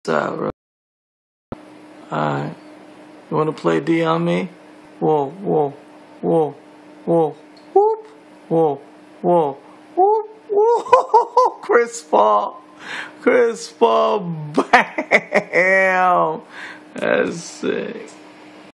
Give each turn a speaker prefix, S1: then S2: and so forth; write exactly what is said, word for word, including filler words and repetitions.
S1: out, alright. You wanna play D on me? Whoa, whoa, whoa, whoa, whoop, whoa, whoa, whoop, whoa, Chris Paul, Chris Paul, bam, that's sick.